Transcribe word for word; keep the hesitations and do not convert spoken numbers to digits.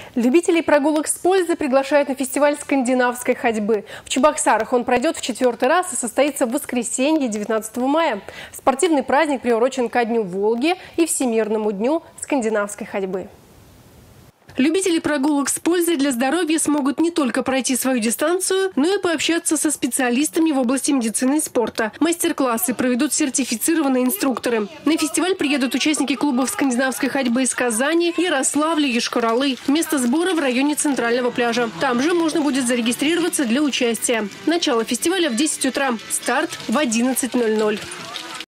Любителей прогулок с пользой приглашают на фестиваль скандинавской ходьбы. В Чебоксарах он пройдет в четвертый раз и состоится в воскресенье, девятнадцатого мая. Спортивный праздник приурочен ко Дню Волги и Всемирному дню скандинавской ходьбы. Любители прогулок с пользой для здоровья смогут не только пройти свою дистанцию, но и пообщаться со специалистами в области медицины и спорта. Мастер-классы проведут сертифицированные инструкторы. На фестиваль приедут участники клубов скандинавской ходьбы из Казани, Ярославля, Йошкар-Олы. Место сбора в районе центрального пляжа. Там же можно будет зарегистрироваться для участия. Начало фестиваля в десять утра. Старт в одиннадцать ноль ноль.